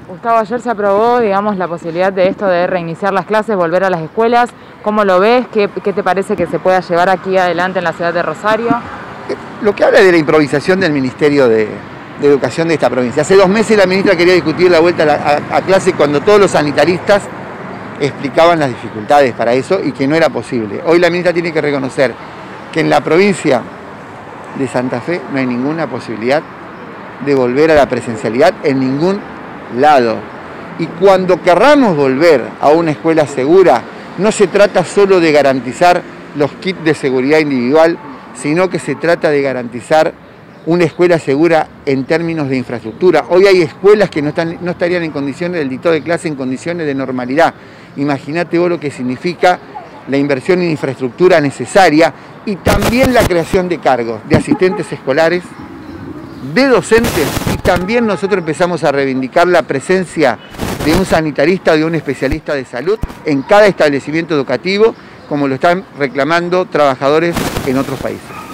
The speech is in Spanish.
Gustavo, ayer se aprobó, digamos, la posibilidad de esto de reiniciar las clases, volver a las escuelas. ¿Cómo lo ves? ¿Qué te parece que se pueda llevar aquí adelante en la ciudad de Rosario? Lo que habla de la improvisación del Ministerio de Educación de esta provincia. Hace 2 meses la ministra quería discutir la vuelta a clase cuando todos los sanitaristas explicaban las dificultades para eso y que no era posible. Hoy la ministra tiene que reconocer que en la provincia de Santa Fe no hay ninguna posibilidad de volver a la presencialidad en ningún lado. Y cuando querramos volver a una escuela segura, no se trata solo de garantizar los kits de seguridad individual, sino que se trata de garantizar una escuela segura en términos de infraestructura. Hoy hay escuelas que no estarían en condiciones del dictado de clase en condiciones de normalidad. Imagínate vos lo que significa la inversión en infraestructura necesaria y también la creación de cargos de asistentes escolares, de docentes, y también nosotros empezamos a reivindicar la presencia de un sanitarista o de un especialista de salud en cada establecimiento educativo, como lo están reclamando trabajadores en otros países.